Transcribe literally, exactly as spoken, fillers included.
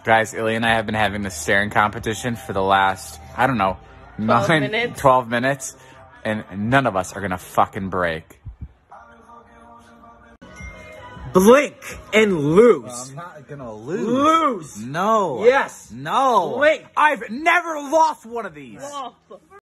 Guys, Ilya and I have been having this staring competition for the last, I don't know, twelve nine, minutes. twelve minutes, and none of us are gonna fucking break. Blink and lose. I'm not gonna lose. Lose. No. Yes. No. Blink. I've never lost one of these. Oh.